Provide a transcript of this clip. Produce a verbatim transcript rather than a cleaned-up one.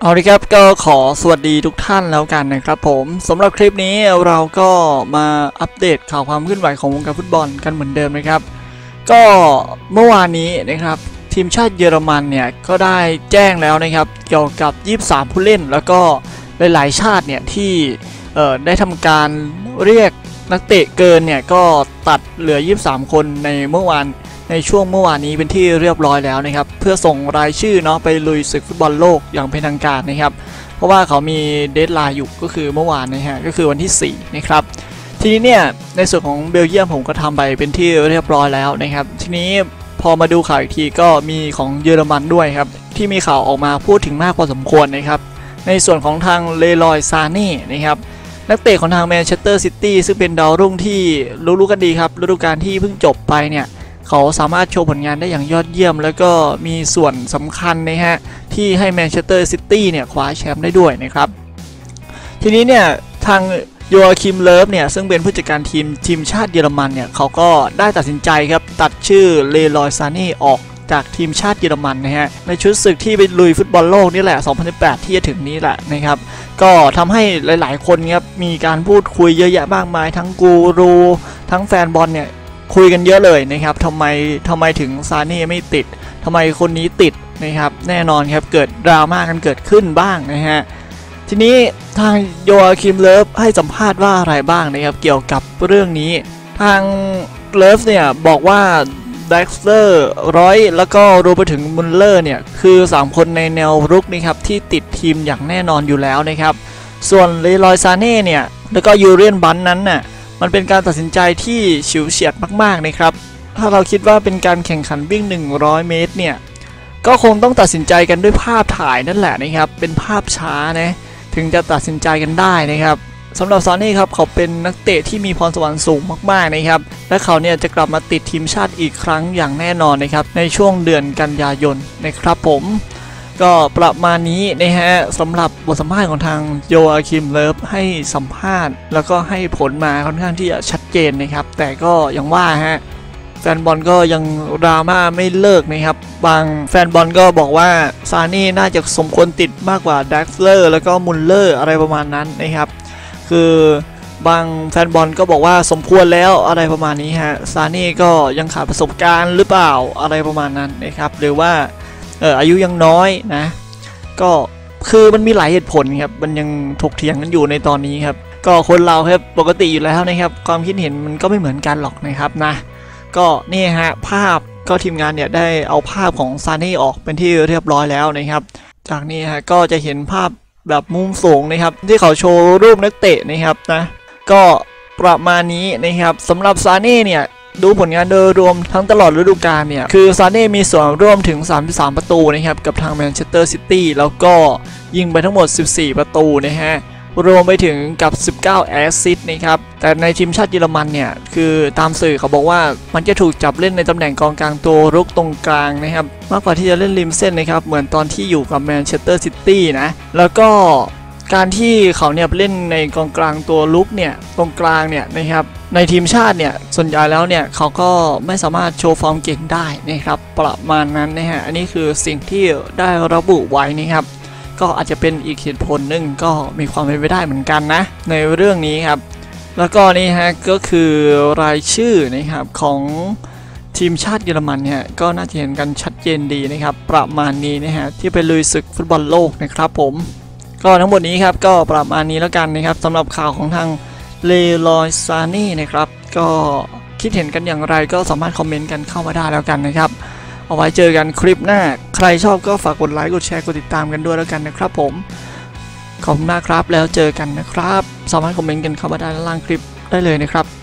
เอาละครับก็ขอสวัสดีทุกท่านแล้วกันนะครับผมสำหรับคลิปนี้เราก็มาอัปเดตข่าวความเคลื่อนไหวของวงการฟุตบอลกันเหมือนเดิมนะครับก็เมื่อวานนี้นะครับทีมชาติเยอรมันเนี่ยก็ได้แจ้งแล้วนะครับเกี่ยวกับยี่สิบสามผู้เล่นแล้วก็หลายๆชาติเนี่ยที่เอ่อได้ทำการเรียกนักเตะเกินเนี่ยก็ตัดเหลือยี่สิบสามคนในเมื่อวานในช่วงเมื่อวานนี้เป็นที่เรียบร้อยแล้วนะครับเพื่อส่งรายชื่อเนาะไปลุยศึกฟุตบอลโลกอย่างเป็นทางการนะครับเพราะว่าเขามีเดดไลน์อยู่ก็คือเมื่อวานนะฮะก็คือวันที่สี่นะครับทีนี้เนี่ยในส่วนของเบลเยียมผมก็ทำไปเป็นที่เรียบร้อยแล้วนะครับทีนี้พอมาดูข่าวอีกทีก็มีของเยอรมันด้วยครับที่มีข่าวออกมาพูดถึงมากพอสมควรนะครับในส่วนของทางเลรอยซาเน่นะครับนักเตะของทางแมนเชสเตอร์ซิตี้ซึ่งเป็นดาวรุ่งที่รู้ๆกันดีครับฤดูกาลที่เพิ่งจบไปเนี่ยเขาสามารถโชว์ผลงานได้อย่างยอดเยี่ยมแล้วก็มีส่วนสำคัญนะฮะที่ให้แมนเชสเตอร์ซิตี้เนี่ยคว้าแชมป์ได้ด้วยนะครับทีนี้เนี่ยทางโยอาคิมเลิฟเนี่ยซึ่งเป็นผู้จัดการทีมทีมชาติเยอรมันเนี่ยเขาก็ได้ตัดสินใจครับตัดชื่อเลรอยซาเน่ออกจากทีมชาติเยอรมันนะฮะในชุดศึกที่ไปลุยฟุตบอลโลกนี่แหละสองพันสิบแปดที่จะถึงนี้แหละนะครับก็ทำให้หลายๆคนครับมีการพูดคุยเยอะแยะมากมายทั้งกูรูทั้งแฟนบอลเนี่ยคุยกันเยอะเลยนะครับทำไมทำไมถึงซาเน่ไม่ติดทำไมคนนี้ติดนะครับแน่นอนครับเกิดดราม่ากันเกิดขึ้นบ้างนะฮะทีนี้ทางโยอาคิมเลิฟให้สัมภาษณ์ว่าอะไรบ้างนะครับเกี่ยวกับเรื่องนี้ทางเลิฟเนี่ยบอกว่าเด็กสเตอร์ร้อยแล้วก็รวมไปถึงมุลเลอร์เนี่ยคือสามคนในแนวรุกนะครับที่ติดทีมอย่างแน่นอนอยู่แล้วนะครับส่วนเลรอยซาเน่เนี่ยแล้วก็ยูเรียนบันนั้นน่ะมันเป็นการตัดสินใจที่ฉิวเฉียดมากๆนะครับถ้าเราคิดว่าเป็นการแข่งขันวิ่งหนึ่งร้อยเมตรเนี่ยก็คงต้องตัดสินใจกันด้วยภาพถ่ายนั่นแหละนะครับเป็นภาพช้านะถึงจะตัดสินใจกันได้นะครับสำหรับซาเน่ครับเขาเป็นนักเตะที่มีพรสวรรค์สูงมากๆนะครับและเขาเนี่ยจะกลับมาติดทีมชาติอีกครั้งอย่างแน่นอนนะครับในช่วงเดือนกันยายนนะครับผมก็ประมาณนี้นะฮะสำหรับบทสัมภาษณ์ของทางโยอาคิมเลิฟให้สัมภาษณ์แล้วก็ให้ผลมาค่อนข้างที่จะชัดเจนนะครับแต่ก็ยังว่าฮะแฟนบอลก็ยังดราม่าไม่เลิกนะครับบางแฟนบอลก็บอกว่าซาเน่น่าจะสมควรติดมากกว่าดักเลอร์แล้วก็มุลเลอร์อะไรประมาณนั้นนะครับคือบางแฟนบอลก็บอกว่าสมควรแล้วอะไรประมาณนี้ฮะซาเน่ก็ยังขาดประสบการณ์หรือเปล่าอะไรประมาณนั้นนะครับหรือว่าเอออายุยังน้อยนะก็คือมันมีหลายเหตุผลครับมันยังถกเถียงกันอยู่ในตอนนี้ครับก็คนเราครับปกติอยู่แล้วนะครับความคิดเห็นมันก็ไม่เหมือนกันหรอกนะครับนะก็นี่ฮะภาพก็ทีมงานเนี่ยได้เอาภาพของซาเน่ออกเป็นที่เรียบร้อยแล้วนะครับจากนี้ฮะก็จะเห็นภาพแบบมุมสูงนะครับที่เขาโชว์รูปนักเตะนะครับนะก็ประมาณนี้นะครับสำหรับซาเน่เนี่ยดูผลงานโดยรวมทั้งตลอดฤดูกาลเนี่ยคือซาเน่มีส่วนร่วมถึงสามสิบสามประตูนะครับกับทางแมนเชสเตอร์ซิตี้แล้วก็ยิงไปทั้งหมดสิบสี่ประตูนะฮะรวมไปถึงกับสิบเก้าแอสซิสต์นะครับแต่ในทีมชาติเยอรมันเนี่ยคือตามสื่อเขาบอกว่ามันจะถูกจับเล่นในตำแหน่งกองกลางตัวรุกตรงกลางนะครับมากกว่าที่จะเล่นริมเส้นนะครับเหมือนตอนที่อยู่กับแมนเชสเตอร์ซิตี้นะแล้วก็การที่เขาเนี่ยเล่นในกองกลางตัวลุกเนี่ยตรงกลางเนี่ยนะครับในทีมชาติเนี่ยส่วนใหญ่แล้วเนี่ยเขาก็ไม่สามารถโชว์ฟอร์มเก่งได้นะครับประมาณนั้นนะฮะอันนี้คือสิ่งที่ได้ระบุไว้นะครับก็อาจจะเป็นอีกเหตุผลหนึ่งก็มีความเป็นไปได้เหมือนกันนะในเรื่องนี้ครับแล้วก็นี่ฮะก็คือรายชื่อนะครับของทีมชาติเยอรมันเนี่ยก็น่าจะเห็นกันชัดเจนดีนะครับประมาณนี้นะฮะที่ไปลุยศึกฟุตบอลโลกนะครับผมก็ทั้งหมดนี้ครับก็ประมาณนี้แล้วกันนะครับสำหรับข่าวของทางเลรอยซาเน่นะครับก็คิดเห็นกันอย่างไรก็สามารถคอมเมนต์กันเข้ามาได้แล้วกันนะครับเอาไว้เจอกันคลิปหน้าใครชอบก็ฝากกดไลค์กดแชร์กดติดตามกันด้วยแล้วกันนะครับผมขอบคุณมากครับแล้วเจอกันนะครับสามารถคอมเมนต์กันเข้ามาได้ด้านล่างคลิปได้เลยนะครับ